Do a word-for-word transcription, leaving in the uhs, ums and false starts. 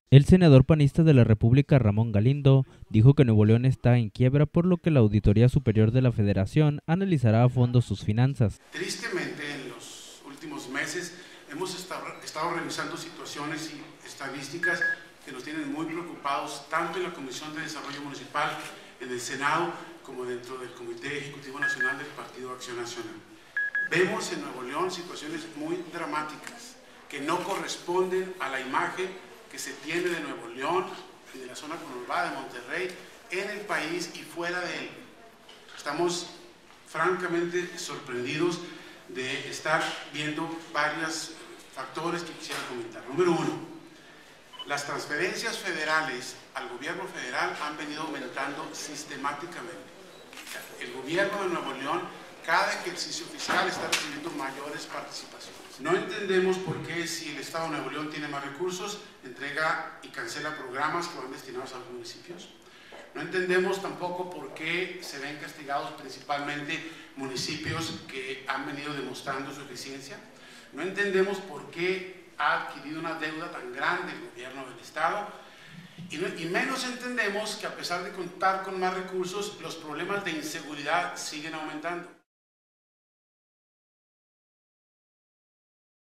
El senador panista de la República, Ramón Galindo, dijo que Nuevo León está en quiebra, por lo que la Auditoría Superior de la Federación analizará a fondo sus finanzas. Tristemente, en los últimos meses hemos estado revisando situaciones y estadísticas que nos tienen muy preocupados, tanto en la Comisión de Desarrollo Municipal, en el Senado, como dentro del Comité Ejecutivo Nacional del Partido Acción Nacional. Vemos en Nuevo León situaciones muy dramáticas que no corresponden a la imagen que se tiene de Nuevo León y de la zona conurbada de Monterrey, en el país y fuera de él. Estamos francamente sorprendidos de estar viendo varios factores que quisiera comentar. Número uno, las transferencias federales al gobierno federal han venido aumentando sistemáticamente. El gobierno de Nuevo León, cada ejercicio fiscal, está recibiendo mayores participaciones. No entendemos por qué, si el Estado de Nuevo León tiene más recursos, entrega y cancela programas que van destinados a los municipios. No entendemos tampoco por qué se ven castigados principalmente municipios que han venido demostrando su eficiencia. No entendemos por qué ha adquirido una deuda tan grande el gobierno del Estado. Y, no, y menos entendemos que, a pesar de contar con más recursos, los problemas de inseguridad siguen aumentando.